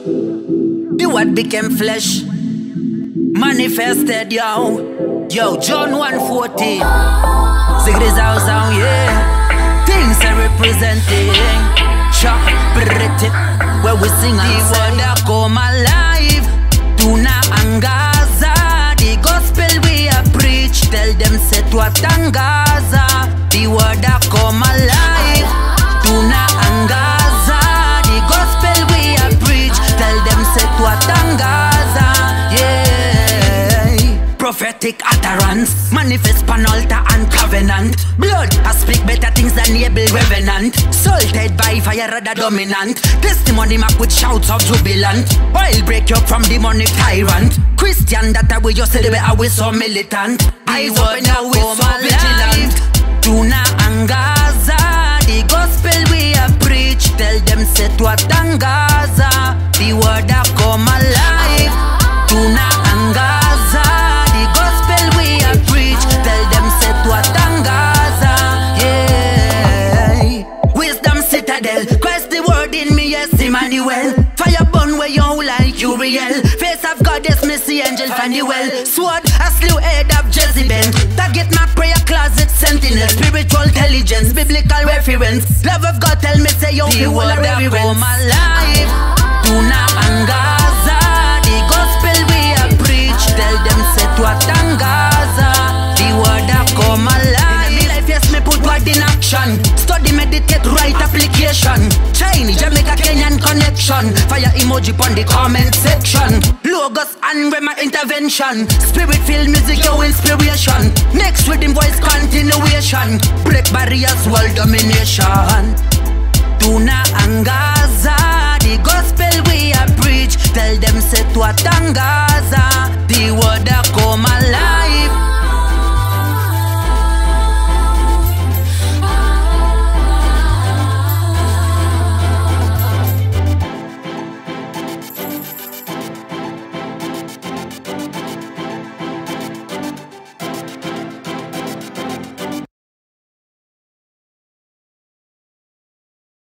The word became flesh, manifested, yo. Yo, John 1:14. Sigrid sound, yeah. Things are representing. Chop, pretty, where we sing the word that come alive. Tuna angaza, the gospel we a preach. Tell them set what angaza. The word that come alive. Tuna angaza, the gospel we a preach. Tell them set what angaza. Yeah. Prophetic utterance, manifest pan altar and covenant. Blood, I speak better things than Abel revenant. Salted by fire rather dominant. Testimony mark with shouts of jubilant. Oil break you from demonic tyrant. Christian that we just celebrate, we so militant. Eyes open now we so vigilant. Tuna angaza, the gospel we a preach. Tell them set what angaza. The word that come alive. Tuna angaza, the gospel we a preach. Tell them set what angaza. Yeah. Wisdom citadel, Christ the word in me, yes Emmanuel. Fire burn where you like Uriel. Face of God, yes Missy angel Fanuel. Sword, a slew head of Jezebel. Target my prayer closet sentinel. Spiritual intelligence, biblical reference. Love of God tell me say yo, the word that come alive. Tuna angaza, the gospel we a preach. Tell them set what angaza. The word that come alive. In my life yes me put word in action. Study, meditate, write application. Chinese, Jamaica, Kenyan connection. Fire emoji on the comment section. Logos and grammar intervention. Spirit filled music, your inspiration. Next rhythm voice continuation. Break barriers, world domination. Tuna angaza, the gospel we a preach. Tell them set what angaza. The word